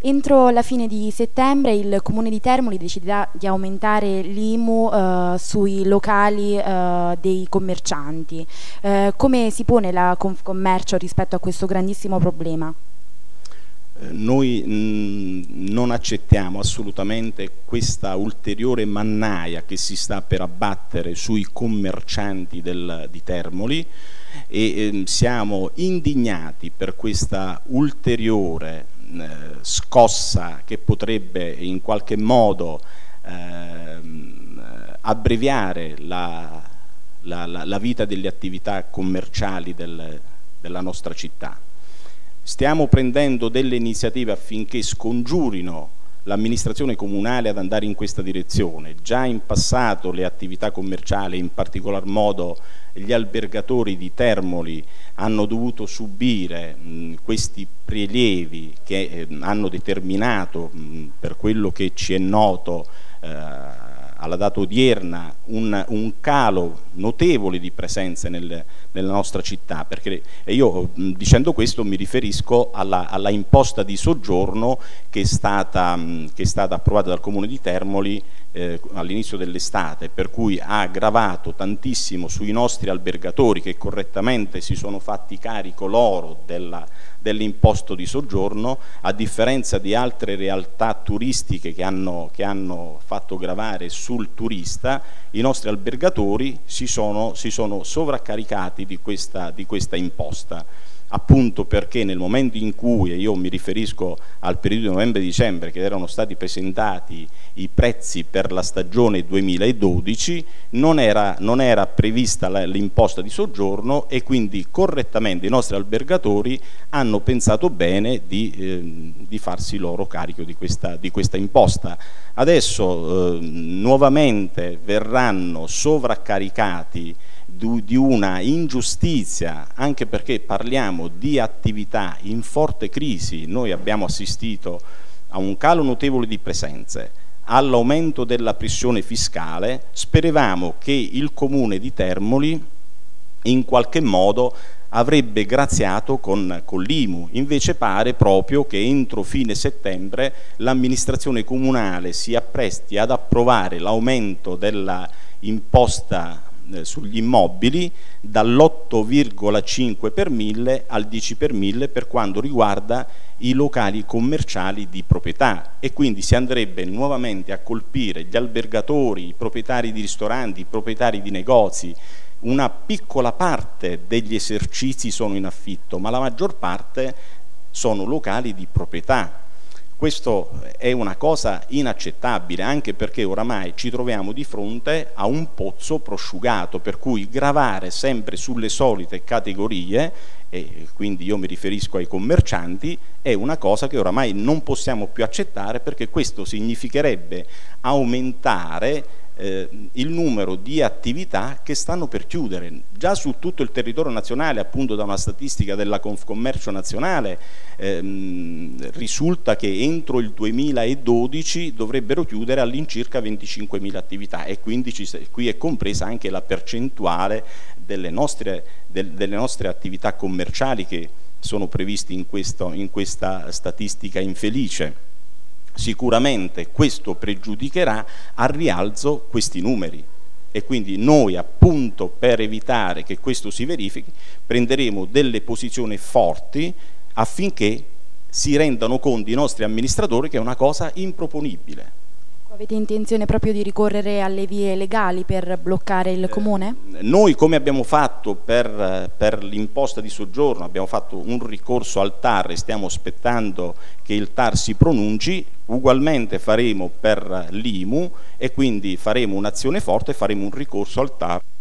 Entro la fine di settembre il Comune di Termoli deciderà di aumentare l'IMU sui locali dei commercianti. Come si pone la Confcommercio rispetto a questo grandissimo problema? Noi non accettiamo assolutamente questa ulteriore mannaia che si sta per abbattere sui commercianti di Termoli e siamo indignati per questa ulteriore scossa che potrebbe in qualche modo abbreviare la vita delle attività commerciali della nostra città. Stiamo prendendo delle iniziative affinché scongiurino l'amministrazione comunale ad andare in questa direzione. Già in passato le attività commerciali, in particolar modo gli albergatori di Termoli, hanno dovuto subire questi prelievi che hanno determinato, per quello che ci è noto, alla data odierna un calo notevole di presenze nella nostra città, perché io dicendo questo mi riferisco alla imposta di soggiorno che è stata approvata dal Comune di Termoli all'inizio dell'estate, per cui ha gravato tantissimo sui nostri albergatori che correttamente si sono fatti carico loro dell'imposto di soggiorno, a differenza di altre realtà turistiche che hanno fatto gravare sul turista. I nostri albergatori si sono sovraccaricati di questa imposta, appunto perché nel momento in cui, e io mi riferisco al periodo di novembre-dicembre, che erano stati presentati i prezzi per la stagione 2012, non era prevista l'imposta di soggiorno, e quindi correttamente i nostri albergatori hanno pensato bene di farsi loro carico di questa imposta. Adesso nuovamente verranno sovraccaricati di una ingiustizia, anche perché parliamo di attività in forte crisi. Noi abbiamo assistito a un calo notevole di presenze, all'aumento della pressione fiscale. Speravamo che il Comune di Termoli in qualche modo avrebbe graziato con l'IMU, invece pare proprio che entro fine settembre l'amministrazione comunale si appresti ad approvare l'aumento della imposta sugli immobili dall'8,5 per mille al 10 per mille per quanto riguarda i locali commerciali di proprietà, e quindi si andrebbe nuovamente a colpire gli albergatori, i proprietari di ristoranti, i proprietari di negozi. Una piccola parte degli esercizi sono in affitto, ma la maggior parte sono locali di proprietà. Questo è una cosa inaccettabile, anche perché oramai ci troviamo di fronte a un pozzo prosciugato, per cui gravare sempre sulle solite categorie, e quindi io mi riferisco ai commercianti, è una cosa che oramai non possiamo più accettare, perché questo significherebbe aumentare il numero di attività che stanno per chiudere. Già su tutto il territorio nazionale, appunto da una statistica della Confcommercio nazionale, risulta che entro il 2012 dovrebbero chiudere all'incirca 25.000 attività, e quindi qui è compresa anche la percentuale delle nostre attività commerciali che sono previste in questa statistica infelice. Sicuramente questo pregiudicherà al rialzo questi numeri, e quindi noi, appunto per evitare che questo si verifichi, prenderemo delle posizioni forti affinché si rendano conto i nostri amministratori che è una cosa improponibile. Avete intenzione proprio di ricorrere alle vie legali per bloccare il Comune? Noi, come abbiamo fatto per l'imposta di soggiorno, abbiamo fatto un ricorso al TAR e stiamo aspettando che il TAR si pronunci. Ugualmente faremo per l'IMU, e quindi faremo un'azione forte e faremo un ricorso al TAR.